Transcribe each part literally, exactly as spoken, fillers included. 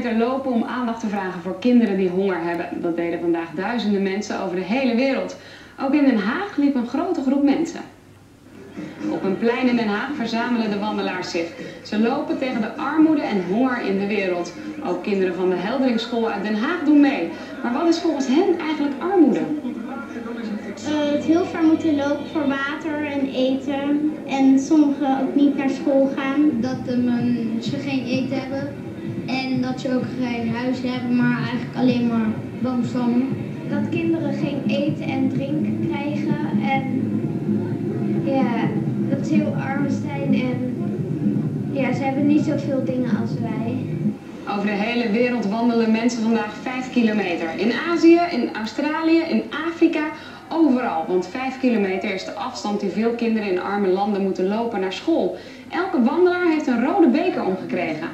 kilometer lopen om aandacht te vragen voor kinderen die honger hebben. Dat deden vandaag duizenden mensen over de hele wereld. Ook in Den Haag liep een grote groep mensen. Op een plein in Den Haag verzamelen de wandelaars zich. Ze lopen tegen de armoede en honger in de wereld. Ook kinderen van de Helderingsschool uit Den Haag doen mee. Maar wat is volgens hen eigenlijk armoede? Uh, het heel ver moeten lopen voor water en eten. En sommigen ook niet naar school gaan. Dat um, ze geen eten hebben. En dat ze ook geen huis hebben, maar eigenlijk alleen maar boomstammen. Dat kinderen geen eten en drinken krijgen. En ja, dat ze heel arm zijn. En ja, ze hebben niet zoveel dingen als wij. Over de hele wereld wandelen mensen vandaag vijf kilometer. In Azië, in Australië, in Afrika, overal. Want vijf kilometer is de afstand die veel kinderen in arme landen moeten lopen naar school. Elke wandelaar heeft een rode beker omgekregen.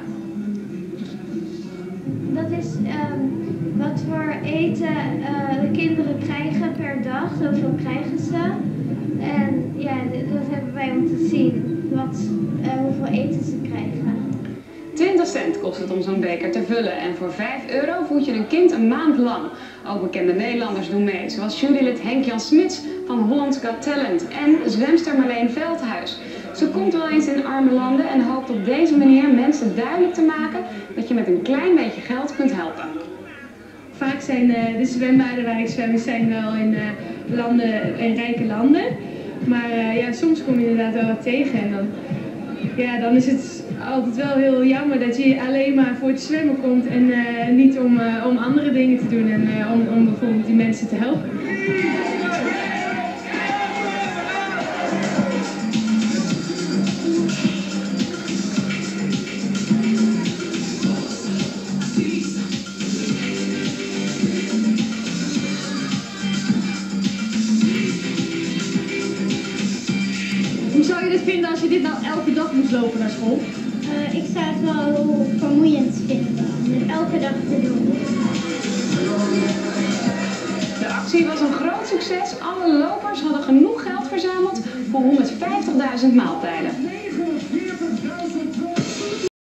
Dat is um, wat voor eten uh, de kinderen krijgen per dag. Zoveel krijgen ze. En ja, dat hebben wij om te zien. Wat, uh, hoeveel eten ze krijgen. twintig cent kost het om zo'n beker te vullen en voor vijf euro voed je een kind een maand lang. Ook bekende Nederlanders doen mee, zoals jurylid Henk-Jan Smits van Holland's Got Talent en zwemster Marleen Veldhuis. Ze komt wel eens in arme landen en hoopt op deze manier mensen duidelijk te maken dat je met een klein beetje geld kunt helpen. Vaak zijn uh, de zwembaden waar ik zwem zijn wel in, uh, landen, in rijke landen. Maar uh, ja, soms kom je inderdaad wel wat tegen en dan, ja, dan is het altijd wel heel jammer dat je alleen maar voor het zwemmen komt en uh, niet om, uh, om andere dingen te doen en uh, om, om bijvoorbeeld die mensen te helpen. Hoe zou je dit vinden als je dit nou elke dag moest lopen naar school? Uh, ik zou het wel heel vermoeiend vinden om dit elke dag te doen. De actie was een groot succes. Alle lopers hadden genoeg geld verzameld voor honderdvijftigduizend maaltijden.